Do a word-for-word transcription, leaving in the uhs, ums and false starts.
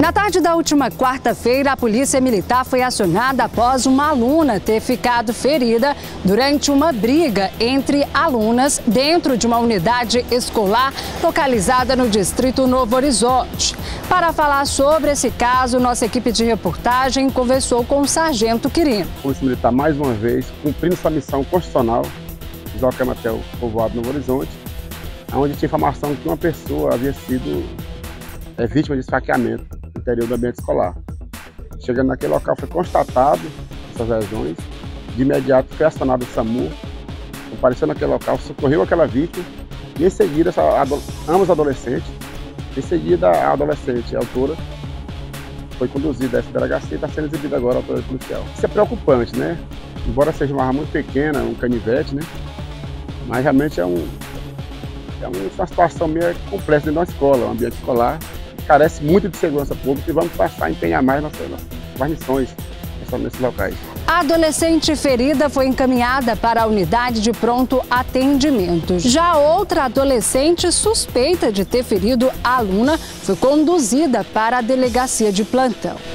Na tarde da última quarta-feira, a Polícia Militar foi acionada após uma aluna ter ficado ferida durante uma briga entre alunas dentro de uma unidade escolar localizada no distrito Novo Horizonte. Para falar sobre esse caso, nossa equipe de reportagem conversou com o Sargento Quirino. A Polícia Militar, mais uma vez, cumprindo sua missão constitucional, deslocamos até o povoado Novo Horizonte, onde tinha informação que uma pessoa havia sido é, vítima de esfaqueamento no interior do ambiente escolar. Chegando naquele local, foi constatado essas lesões. De imediato foi acionado o SAMU, compareceu naquele local, socorreu aquela vítima e em seguida, essa, ambos adolescentes, em seguida a adolescente, a autora, foi conduzida a essa delegacia e está sendo exibida agora a autoridade policial. Isso é preocupante, né? Embora seja uma arma muito pequena, um canivete, né? Mas realmente é, um, é uma situação meio complexa dentro da escola, um ambiente escolar carece muito de segurança pública e vamos passar a empenhar mais nossas, nossas guarnições nesses locais. A adolescente ferida foi encaminhada para a unidade de pronto atendimento. Já outra adolescente suspeita de ter ferido a aluna foi conduzida para a delegacia de plantão.